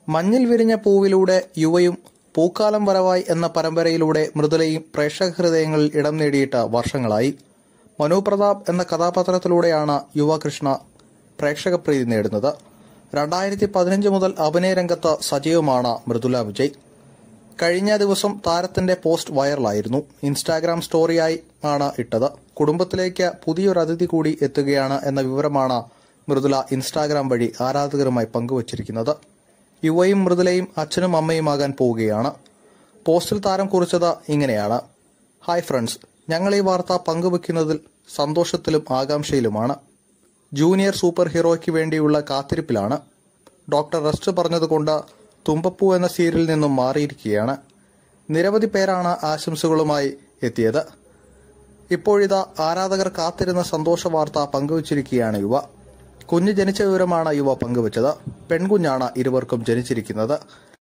മഞ്ഞിൽ വിരിഞ്ഞ പൂവിലൂടെ യുവയും പൂക്കാലം വരവായി എന്ന പരമ്പരയിലൂടെ മൃദുലയും പ്രേക്ഷക ഹൃദയങ്ങളിൽ ഇടം നേടിയിട്ട് വർഷങ്ങളായി. മനു പ്രതാപ് എന്ന കഥാപാത്രത്തിലൂടെയാണ് യുവകൃഷ്ണ പ്രേക്ഷകപ്രീതി നേടുന്നത്. 2015 മുതൽ അഭിനയ രംഗത്ത് സജീവമാണ് മൃദുല വിജയ്. കഴിഞ്ഞ ദിവസം താരത്തിന്റെ പോസ്റ്റ് വൈറലായിരുന്നു. ഇൻസ്റ്റാഗ്രാം സ്റ്റോറിയായി ആണ് ഇട്ടത്. കുടുംബത്തിലേക്ക് പുതിയൊരു അതിഥി കൂടി എത്തുകയാണ് എന്ന വിവരമാണ് മൃദുല ഇൻസ്റ്റാഗ്രാം വഴി ആരാധകരുമായി പങ്കുവച്ചിരിക്കുന്നത്. യുവയും മൃദുലയും അച്ഛനും അമ്മയുമാകാൻ പോവുകയാണ്. പോസ്റ്റിൽ താരം കുറിച്ചത് ഇങ്ങനെയാണ്: ഹായ് ഫ്രണ്ട്സ്, ഞങ്ങൾ ഈ വാർത്ത പങ്കുവെക്കുന്നതിൽ സന്തോഷത്തിലും ആകാംക്ഷയിലുമാണ്. ജൂനിയർ സൂപ്പർ ഹീറോയ്ക്ക് വേണ്ടിയുള്ള കാത്തിരിപ്പിലാണ്. ഡോക്ടർ റെസ്റ്റ് പറഞ്ഞതുകൊണ്ട് തുമ്പപ്പൂ എന്ന സീരിയലിൽ നിന്നും മാറിയിരിക്കുകയാണ്. നിരവധി പേരാണ് ആശംസകളുമായി എത്തിയത്. ഇപ്പോഴിതാ ആരാധകർ കാത്തിരുന്ന സന്തോഷ വാർത്ത പങ്കുവച്ചിരിക്കുകയാണ് യുവ. കുഞ്ഞ് ജനിച്ച വിവരമാണ് യുവ പങ്കുവച്ചത്. പെൺകുഞ്ഞാണ് ഇരുവർക്കും ജനിച്ചിരിക്കുന്നത്.